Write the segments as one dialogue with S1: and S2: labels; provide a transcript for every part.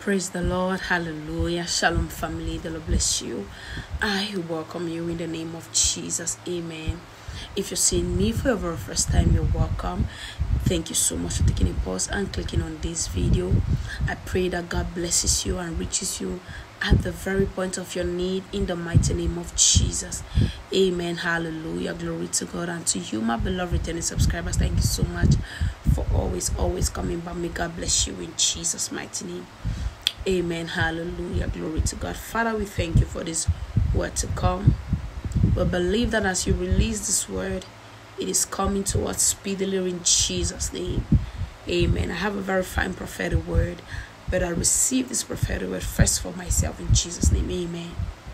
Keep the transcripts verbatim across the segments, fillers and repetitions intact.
S1: Praise the Lord. Hallelujah. Shalom, family. The Lord bless you. I welcome you in the name of Jesus. Amen. If you're seeing me for the very first time, you're welcome. Thank you so much for taking a pause and clicking on this video. I pray that God blesses you and reaches you at the very point of your need in the mighty name of Jesus. Amen. Hallelujah. Glory to God. And to you, my beloved returning subscribers, thank you so much for always, always coming back. May God bless you in Jesus' mighty name. Amen. Hallelujah. Glory to God. Father, we thank you for this word to come. We believe that as you release this word, it is coming to us speedily in Jesus' name. Amen. I have a very fine prophetic word, but I receive this prophetic word first for myself in Jesus' name. Amen.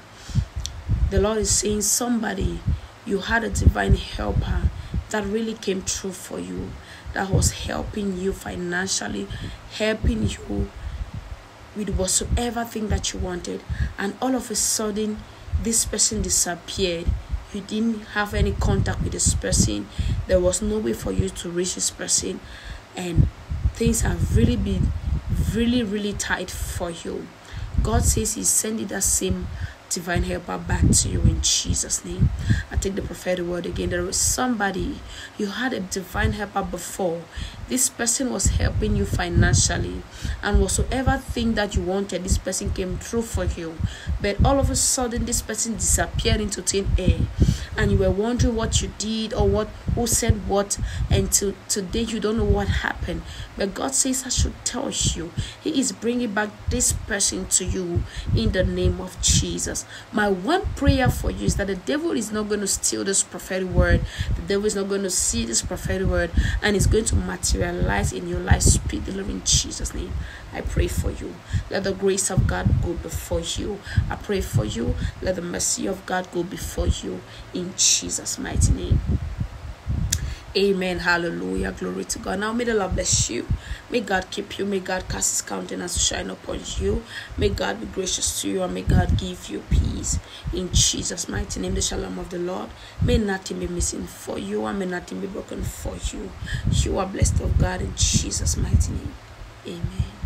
S1: The Lord is saying, somebody, you had a divine helper that really came true for you, that was helping you financially, helping you with whatsoever thing that you wanted, and all of a sudden this person disappeared. You didn't have any contact with this person. There was no way for you to reach this person, and things have really been really really tight for you. God says He's sending that same divine helper back to you in Jesus' name. I take the prophetic word again. There is somebody, you had a divine helper before. This person was helping you financially, and whatsoever thing that you wanted, this person came through for you. But all of a sudden, this person disappeared into thin air, and you were wondering what you did or what who said what, and to today you don't know what happened. But God says I should tell you, He is bringing back this person to you in the name of Jesus. My one prayer for you is that the devil is not going to steal this prophetic word. The devil is not going to see this prophetic word, and it's going to materialize in your life speedily in Jesus' name. I pray for you. Let the grace of God go before you. I pray for you. Let the mercy of God go before you in Jesus' mighty name. Amen. Hallelujah. Glory to God. Now may the Lord bless you. May God keep you. May God cast His countenance to shine upon you. May God be gracious to you, and may God give you peace in Jesus' mighty name. The shalom of the Lord. May nothing be missing for you, and may nothing be broken for you. You are blessed of God in Jesus' mighty name. Amen.